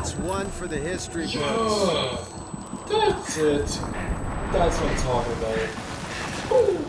That's one for the history books. Yeah, that's it. That's what I'm talking about. Ooh.